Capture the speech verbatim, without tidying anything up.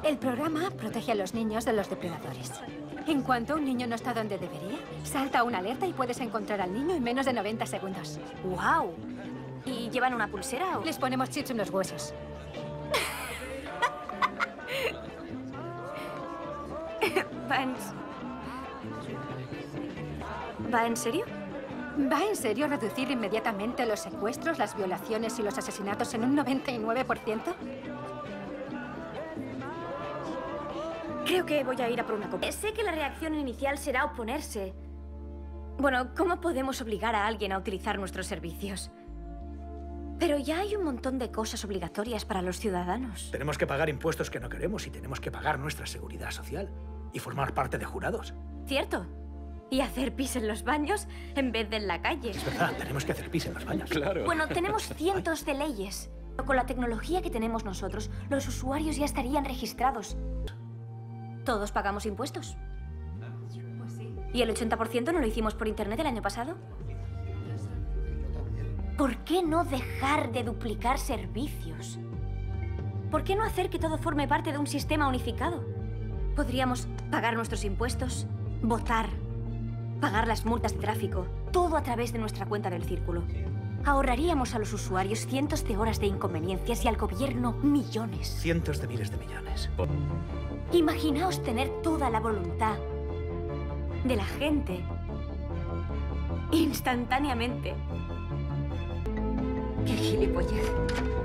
El programa protege a los niños de los depredadores. En cuanto un niño no está donde debería, salta una alerta y puedes encontrar al niño en menos de noventa segundos. ¡Wow! ¿Y llevan una pulsera o...? Les ponemos chips en los huesos. ¿Va en... ¿Va en serio? ¿Va en serio reducir inmediatamente los secuestros, las violaciones y los asesinatos en un noventa y nueve por ciento? Creo que voy a ir a por una copa. Sé que la reacción inicial será oponerse. Bueno, ¿cómo podemos obligar a alguien a utilizar nuestros servicios? Pero ya hay un montón de cosas obligatorias para los ciudadanos. Tenemos que pagar impuestos que no queremos y tenemos que pagar nuestra seguridad social y formar parte de jurados. Cierto. Y hacer pis en los baños en vez de en la calle. Es verdad, tenemos que hacer pis en los baños. Claro. Bueno, tenemos cientos de leyes. Pero con la tecnología que tenemos nosotros, los usuarios ya estarían registrados. Todos pagamos impuestos. ¿Y el ochenta por ciento no lo hicimos por internet el año pasado? ¿Por qué no dejar de duplicar servicios? ¿Por qué no hacer que todo forme parte de un sistema unificado? Podríamos pagar nuestros impuestos, votar, pagar las multas de tráfico, todo a través de nuestra cuenta del círculo. Ahorraríamos a los usuarios cientos de horas de inconveniencias y al gobierno millones. Cientos de miles de millones. Imaginaos tener toda la voluntad de la gente instantáneamente. ¡Qué gilipollez!